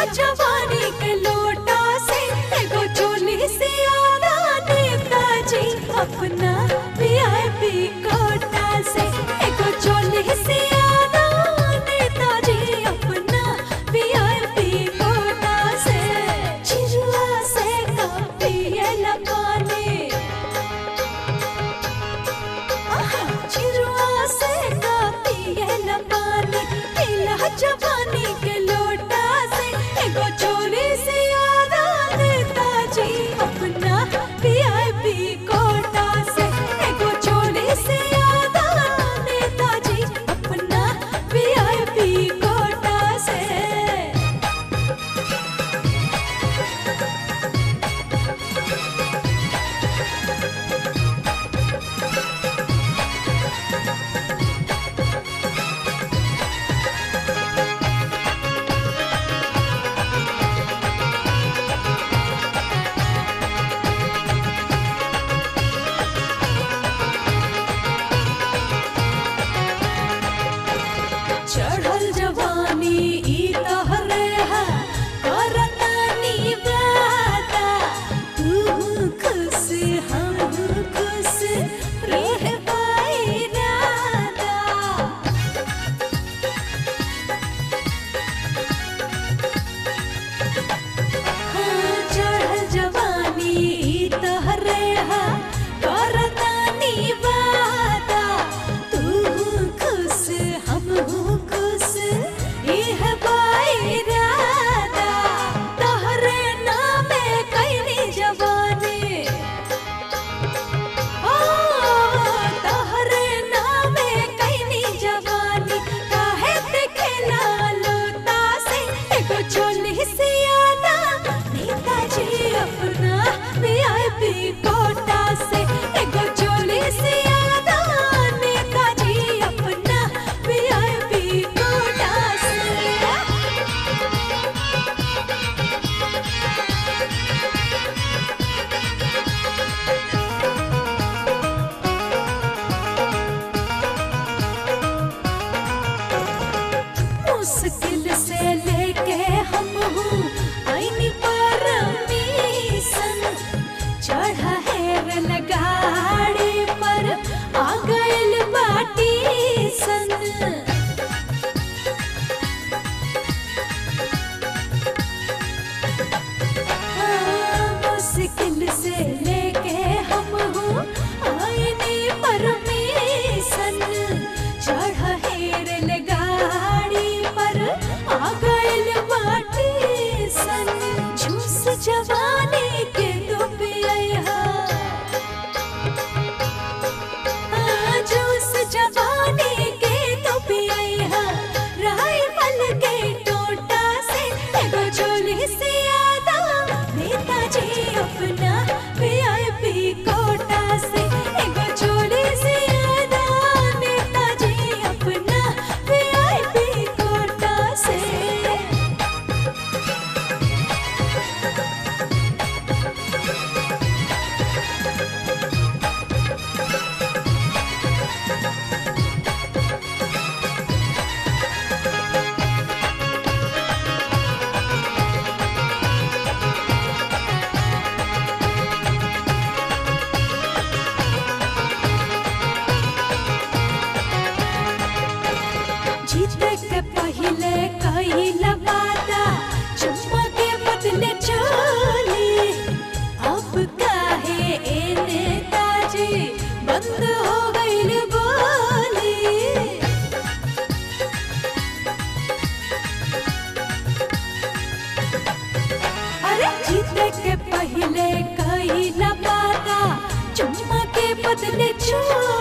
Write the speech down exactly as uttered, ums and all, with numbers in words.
जवानी के लोटा से एगो चोली सियादा नेताजी अपना वीआईपी कोटा से एगो चोली सियादा नेताजी अपना वीआईपी कोटा से चिरुआ से पिए पानी चिरुआ से पिए पानी पीला जवानी के लोटा से एगो चोली सियादा नेताजी अपना वीआईपी कोटा से एगो चोली सियादा नेताजी अपना वीआईपी कोटा से चढ़ल जवानी ई तोहरे है करतानी वादा तू खुश हम खुश रह पाई रादा चढ़ल जवानी ई तोहरे है करतानी वादा तू खुश हम खुश इह बाई रादा तोहरे नामे कैनी जवानी ओ तोहरे नामे कैनी जवानी काहे दिखेला लोता से एगो चोली सियादा नेताजी अपना वीआईपी कोटा से एगो चोली सियादा नेताजी अपना वीआईपी कोटा से मुश्किल से लेके हम हूँ आईनी परमिशन चढ़ा है रेल गाड़ी पर आ गइल बाटी सन मुश्किल से लेके हम हूँ आईनी परमिशन चढ़ा है रेल गाड़ी पर आ गइल बाटी सन झूस जवानी के तो पिया जूस जवानी के तो पिया राइफल के टोटा से एगो चोली सियादा नेताजी अपना वीआईपी कोटा से एगो चोली सियादा नेताजी अपना वीआईपी कोटा से जीते के पहले कइला वादा चुम्मा के बदले चोली अब काहे ए नेताजी बंद हो गइल बोली अरे जीते के पहले कइला वादा चुम्मा के बदले चोली